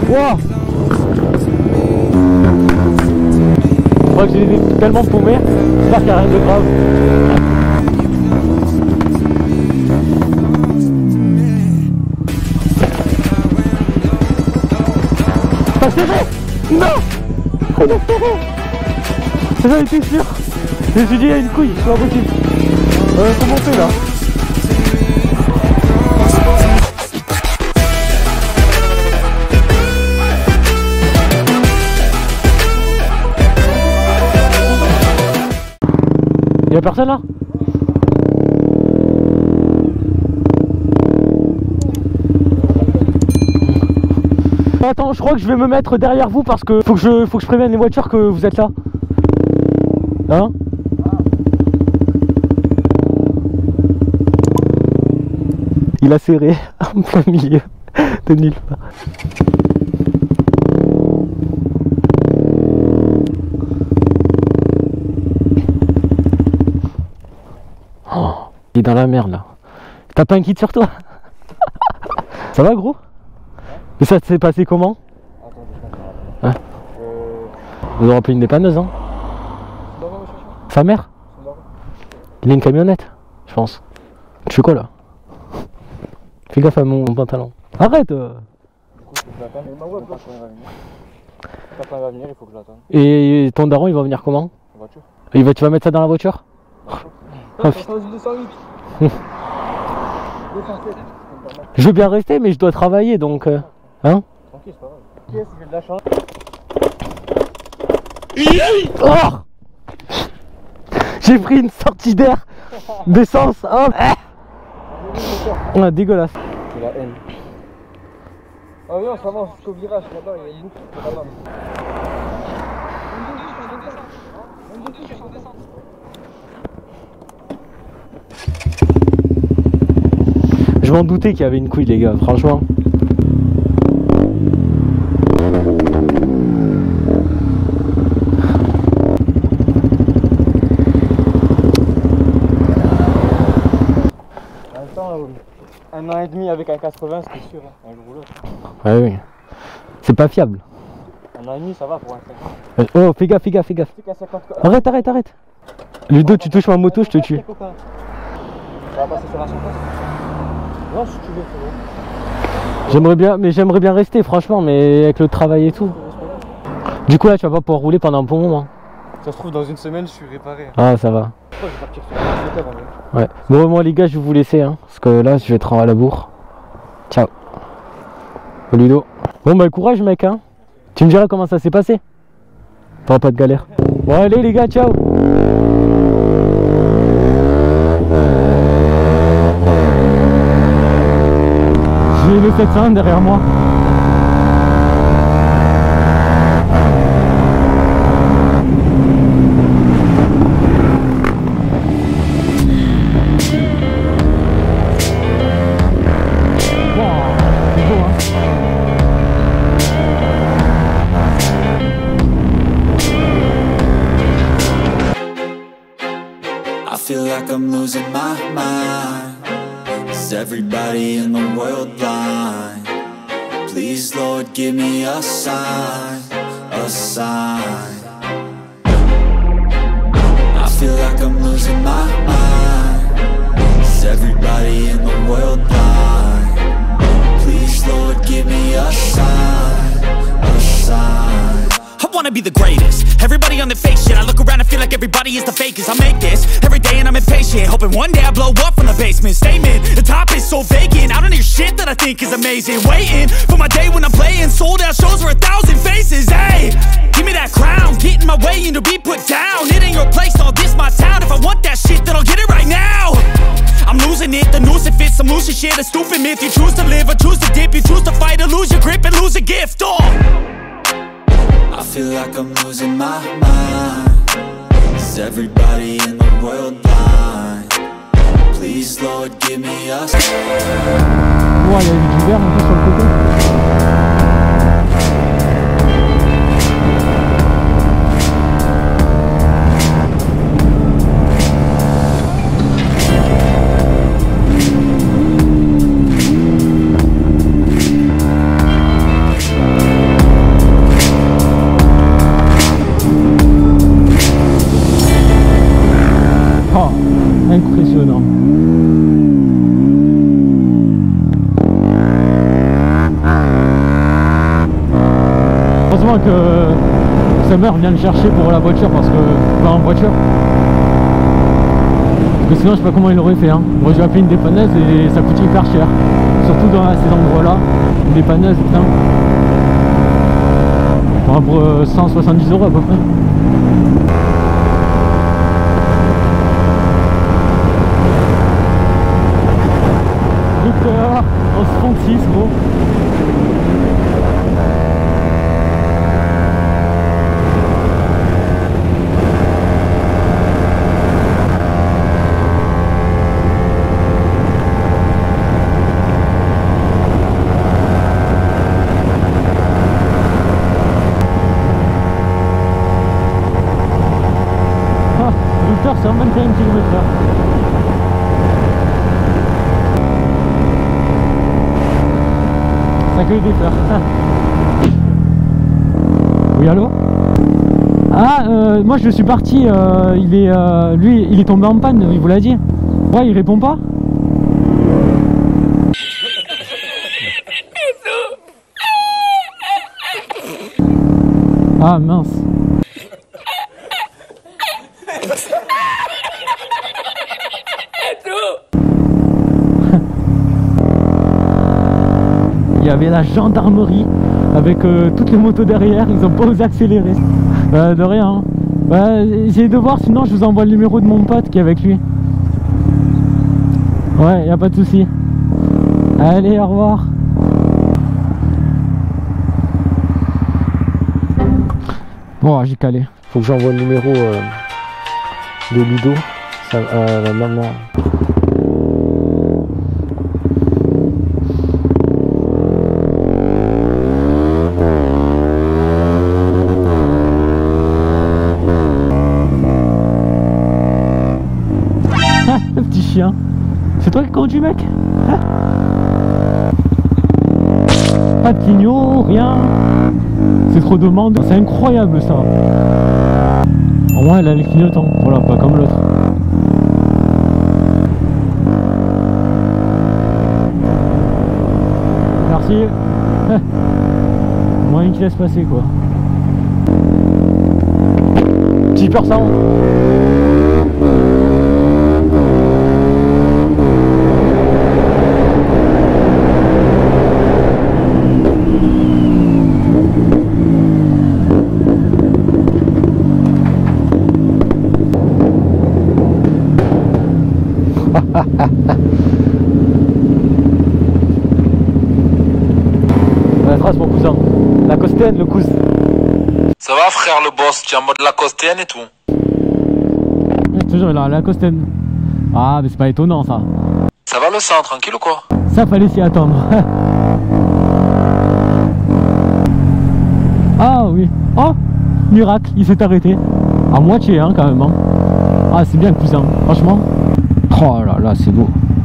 Wow. Je crois que j'ai tellement paumé. J'espère qu'il n'y a rien de grave. Pas serré. Non. On a serré. J'en étais sûr. Je me suis dit il y a une couille, c'est pas possible. Comment on fait là? Y'a personne là? Attends, je crois que je vais me mettre derrière vous parce que faut que je prévienne les voitures que vous êtes là. Hein? Il a serré en plein milieu de nulle part. Oh, il est dans la merde là. T'as pas un kit sur toi? Ça va gros? Et ça s'est passé comment? Hein? Vous aurez appelé une dépanneuse hein? Sa mère? Il a une camionnette, je pense. Tu fais quoi là? Fais gaffe à mon pantalon. Arrête! Et ton daron il va venir comment? En voiture. Tu vas mettre ça dans la voiture? Oh, je veux bien rester mais je dois travailler donc hein? Tranquille c'est pas grave. J'ai de la chance. Oh, j'ai pris une sortie d'air d'essence. Oh. Ah, dégueulasse. C'est la haine. Ah oui on s'avance jusqu'au virage là-bas, il y a une boucle là-bas. Je m'en doutais qu'il y avait une couille les gars, franchement. Un an et demi avec un 80 c'est sûr, hein. Un jour ou l'autre. Ouais oui. C'est pas fiable. Un an et demi ça va pour un 50. Oh fais gaffe, fais gaffe, fais gaffe. Arrête, arrête, arrête. Ludo tu touches ma moto, je te tue. Ça va passer sur la surface. Non si tu veux, c'est bon. J'aimerais bien, mais j'aimerais bien rester franchement, mais avec le travail et tout. Du coup là tu vas pas pouvoir rouler pendant un bon moment. Ça se trouve dans une semaine je suis réparé. Ah ça va. Je vais partir sur la moto, ouais. Bon moi les gars je vais vous laisser hein, parce que là je vais être à la bourre. Ciao. Ludo. Bon bah courage mec hein. Tu me diras comment ça s'est passé. T'auras pas de galère. Bon allez les gars, ciao. J'ai le 701 derrière moi. Feel like I'm losing my mind. Is everybody in the world blind? Please Lord give me a sign, a sign. I feel like I'm losing my mind. Is everybody in the world blind? Please Lord give me a sign, a sign. I wanna be the greatest. Everybody on the fake shit. I look around and feel like everybody is the fakest. I make this every day and I'm impatient, hoping one day I blow up from the basement. Statement, the top is so vacant. I don't hear shit that I think is amazing. Waiting for my day when I'm playing sold out shows for 1,000 faces. Hey, give me that crown, get in my way and to be put down. It ain't your place, all this my town. If I want that shit, then I'll get it right now. I'm losing it, the noose it fits, some loose shit, a stupid myth. You choose to live or choose to dip, you choose to fight or lose your grip and lose a gift. Oh, I feel like I'm losing my mind. Is everybody in the world blind? Please Lord give me a sign. Ouais, il y a eu du verre un peu sur le côté. vraiment que sa mère vient le chercher pour la voiture parce que pas en voiture. Parce que sinon je sais pas comment il aurait fait hein. Moi j'ai appelé une dépanneuse et ça coûte hyper cher. Surtout dans ces endroits là. Une dépanneuse putain. Pour 170 € à peu près. Victor, on se fond 6 gros. C'est un 21 km/h. Ça que des fleurs. Oui allô? Ah moi je suis parti, lui il est tombé en panne, il vous l'a dit. Ouais il répond pas. Ah mince. Il y avait la gendarmerie avec toutes les motos derrière, ils ont pas osé accélérer. De rien. Essayez de voir, sinon je vous envoie le numéro de mon pote qui est avec lui. Ouais, y a pas de souci. Allez, au revoir. Bon, j'ai calé. Faut que j'envoie le numéro de Ludo à la maman. Le petit chien. C'est toi qui conduis mec hein? Pas de clignot, rien. C'est trop de monde. C'est incroyable ça. Au moins elle a les clignotants. Voilà, pas comme l'autre. Merci. Moyen qu'il laisse passer quoi. Petit peur ça. La trace mon cousin. La Costéenne, le cousin. Ça va frère le boss, tu es en mode la Costéenne et tout. Toujours la Costéenne. Ah mais c'est pas étonnant ça. Ça va le sang, tranquille ou quoi? Ça fallait s'y attendre. Ah oui. Oh miracle, il s'est arrêté. À moitié hein quand même hein. Ah c'est bien cousin, franchement. Oh là là c'est beau.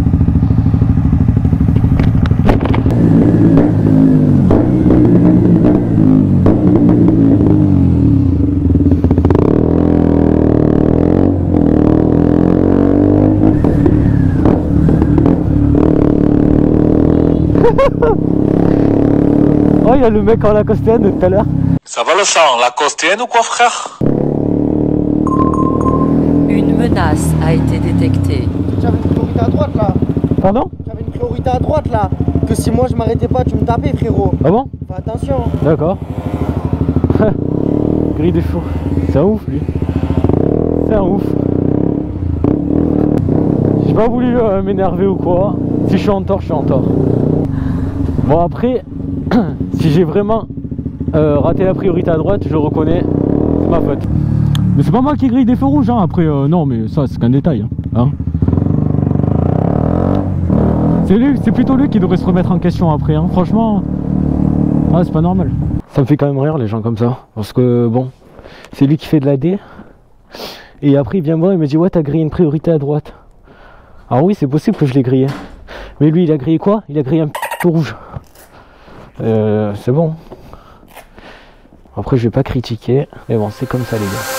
Oh il y a le mec en la Costéenne de tout à l'heure. Ça va le sang, la Costéenne ou quoi frère? Une menace a été détectée. J'avais une priorité à droite là. Pardon? J'avais une priorité à droite là. Que si moi je m'arrêtais pas, tu me tapais frérot. Ah bon? Fais attention. D'accord. Grille des fours. C'est un ouf lui. C'est un ouf. J'ai pas voulu m'énerver ou quoi. Si je suis en tort, je suis en tort. Bon après, si j'ai vraiment raté la priorité à droite, je le reconnais, c'est ma faute. Mais c'est pas moi qui grille des feux rouges hein. Après non mais ça c'est qu'un détail hein. C'est plutôt lui qui devrait se remettre en question après hein. Franchement, c'est pas normal. Ça me fait quand même rire les gens comme ça. Parce que bon, c'est lui qui fait de la D. Et après il vient me voir et me dit ouais t'as grillé une priorité à droite. Alors oui c'est possible que je l'ai grillé. Mais lui il a grillé quoi? Il a grillé un feu rouge. C'est bon. Après je vais pas critiquer. Mais bon c'est comme ça les gars.